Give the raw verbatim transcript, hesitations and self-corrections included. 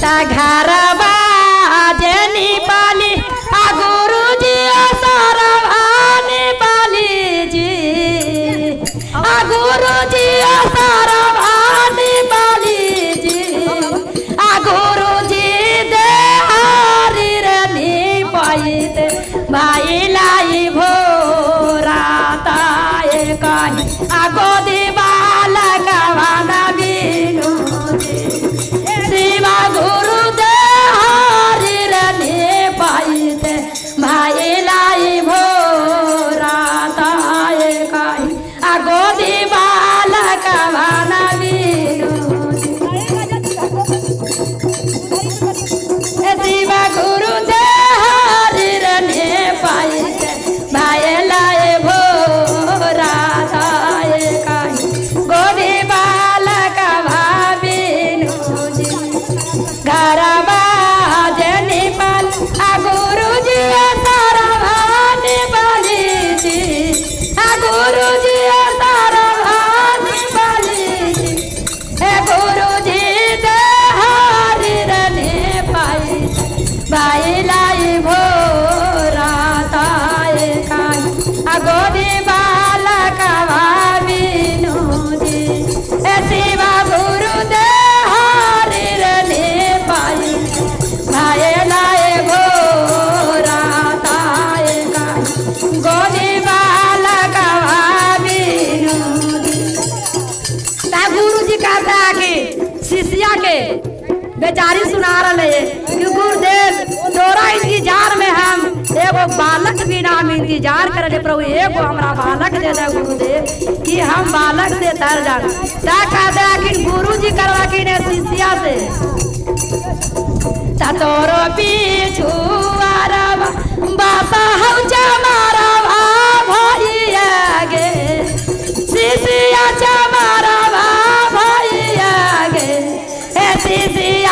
ता घर बाजनी पाली आ गुरु जी सरवानी पाली जी आ गुरु जी सरवानी पाली जी आ गुरु जी दे हरी रे नी पाईत भाई लाई भोरा ताए कहीं आ गोदी बालक वाला बीनू शिवा गुरु दे हरी रे नी पाईत भाई लाई भोरा ताए कहीं आ गोदी बालक वाला बीनू शिवा गुरु दे हरी रे नी पाईत भाई लाई भोरा ताए कहीं गोदी बालक भाबीनू घर बाजनी पाल आ गुरु जी सरवानी पाली जी आ गुरु जी सरवानी पाली जी हे गुरु जी दे हरी रे नी पाई भाई लाई भोरा ताए कहीं आ गोदी बालक भाबीनू जी हे शिवा गुरु दे हरी रे नी पाई भाई लाई भोरा ताए कहीं गोदी बालक भाबीनू ता गुरु जी कहता कि शिष्या के बेचारी सुना रहे कि गुरुदेव तोरा इंतजार में हम एगो बालक भी नाम इंतजार कर रहे प्रभु एगो हमरा बालक दे दे गुरुदेव कि हम बालक से तर जा ता कहते कि गुरु जी करवा कि ने शिष्या से ता तोरो पीछू आरवा बासा हौ चमारा भैया गे शिष्या चमारा भैया गे हे शिष्या